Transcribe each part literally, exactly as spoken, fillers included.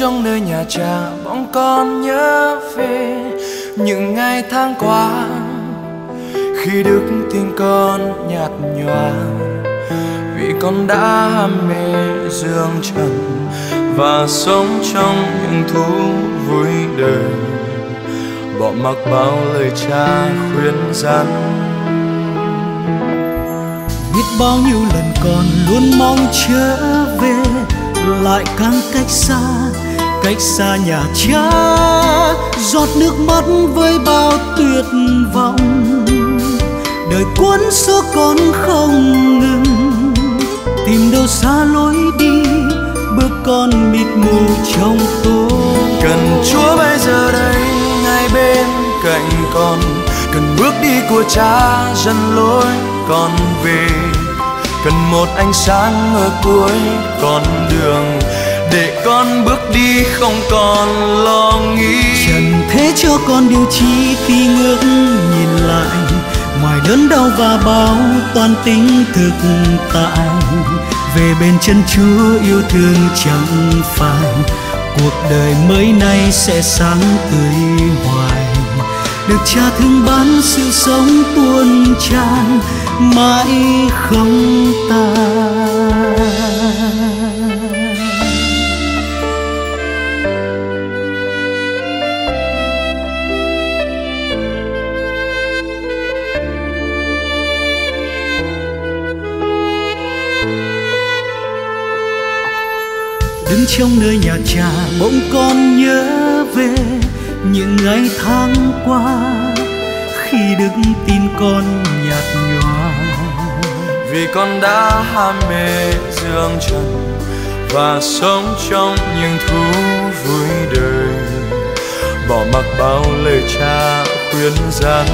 trong nơi nhà cha bỗng con nhớ về những ngày tháng qua, khi đức tin con nhạt nhòa vì con đã ham mê dương trần và sống trong những thú vui đời, bỏ mặc bao lời cha khuyên răn. Biết bao nhiêu lần con luôn mong trở về, lại càng cách xa, cách xa nhà cha, giọt nước mắt với bao tuyệt vọng. Đời cuốn số con không ngừng, tìm đâu xa lối đi, bước con mịt mù trong tối. Cần Chúa bây giờ đây ngay bên cạnh con, cần bước đi của cha dẫn lối con về, cần một ánh sáng ở cuối con đường để con bước đi không còn lo nghĩ. Trần thế cho con điều chi khi ngước nhìn lại, ngoài đớn đau và bao toan tính thực tại. Về bên chân Chúa yêu thương chẳng phải cuộc đời mới nay sẽ sáng tươi hoài, được cha thương ban sự sống tuôn tràn mãi không tan. Đứng trong nơi nhà cha bỗng con nhớ về những ngày tháng qua, khi đức tin con nhạt nhòa vì con đã ham mê dương trần và sống trong những thú vui đời, bỏ mặc bao lời cha khuyên răn.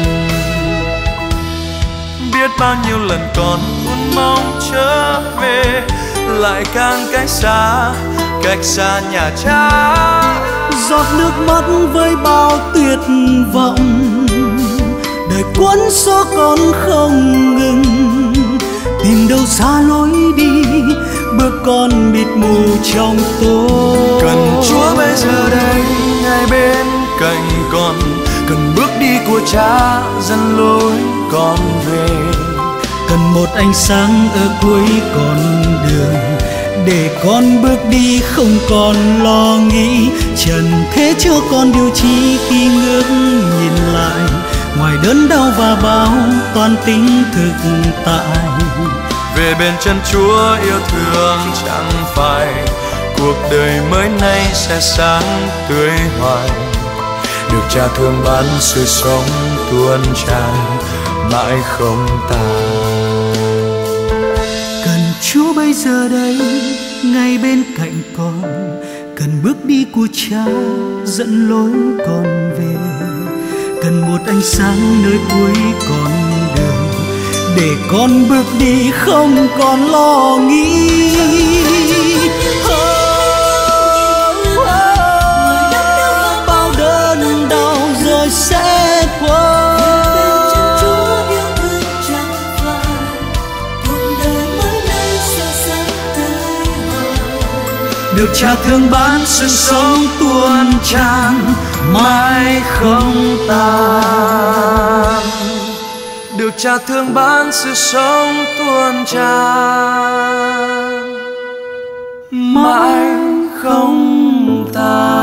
Biết bao nhiêu lần con luôn mong trở về, lại càng cách xa, cách xa nhà cha, giọt nước mắt với bao tuyệt vọng. Đời cuốn số con không ngừng, tìm đâu xa lối đi, bước con mịt mù trong tối. Cần Chúa bây giờ đây ngay bên cạnh con, cần bước đi của cha dẫn lối con về, cần một ánh sáng ở cuối con đường để con bước đi không còn lo nghĩ. Trần thế cho con điều chi khi ngước nhìn lại, ngoài đớn đau và bao toan tính thực tại. Về bên chân Chúa yêu thương chẳng phải cuộc đời mới nay sẽ sáng tươi hoài, được cha thương ban sự sống tuôn tràn mãi không tàn. Cần Chúa bây giờ đây ngay bên cạnh con, cần bước đi của cha dẫn lối con về, cần một ánh sáng nơi cuối con đường để con bước đi không còn lo nghĩ. Bao đớn đau rồi sẽ qua, được cha thương ban sự sống tuôn tràn mãi không tan, được cha thương ban sự sống tuôn tràn mãi không tan.